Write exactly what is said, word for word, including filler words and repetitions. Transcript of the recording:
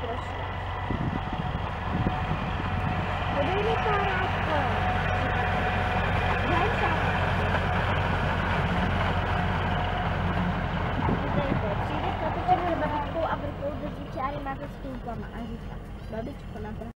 trošku. Podej mi kárátko. Daj šápka. Dejte, přijde chlapeček s babičkou a vrkou do čáry máte s tulpama a říká, babičko, napravo.